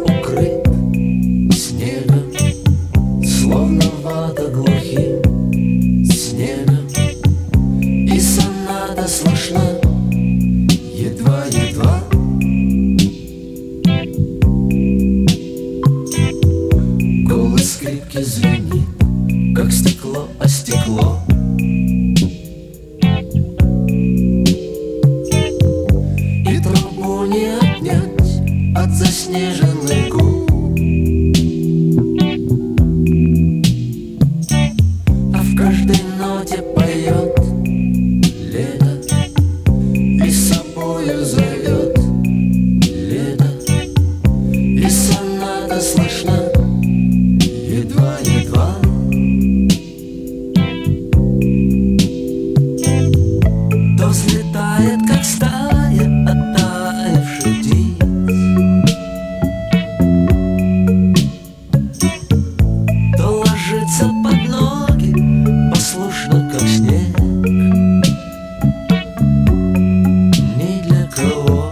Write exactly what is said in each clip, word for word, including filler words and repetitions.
укрыт снегом, словно вата глухим снегом, и соната слышна едва-едва. Голос скрипки звенит, как стекло о стекло. И трубу не отнять от заснеженных губ. А в каждой ноте поет лето и с собою зовет лето, и соната слышна едва-едва. То взлетает, как стая оттаивших птиц, то ложится под ноги, послушно, как снег. Ни для кого.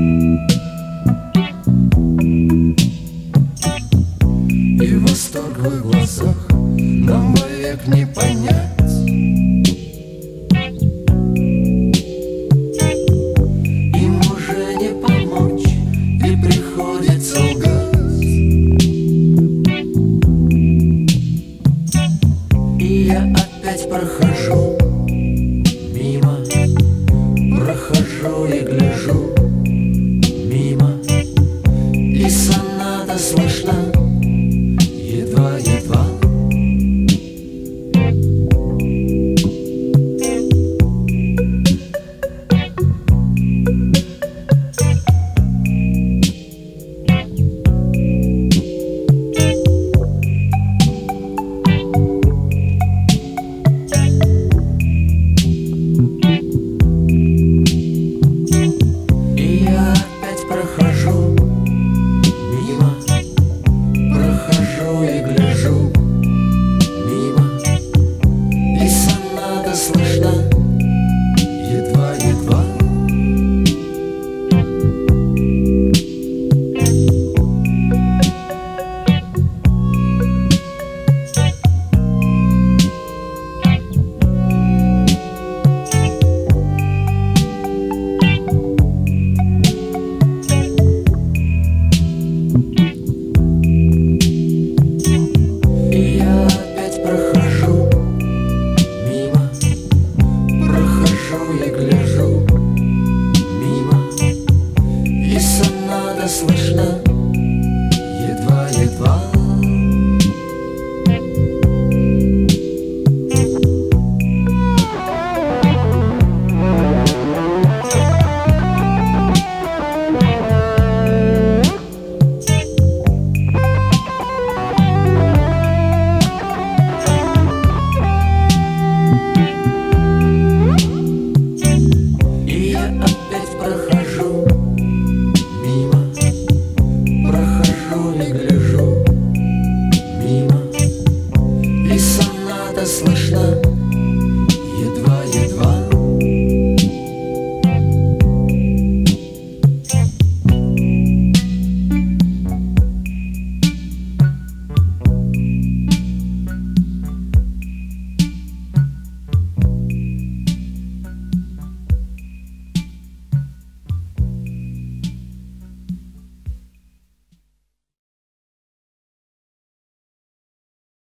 И восторг в их глазах нам вовек не понять. Им уже не помочь, и приходится лгать. И я опять прохожу мимо, прохожу и гляжу мимо, и соната слышна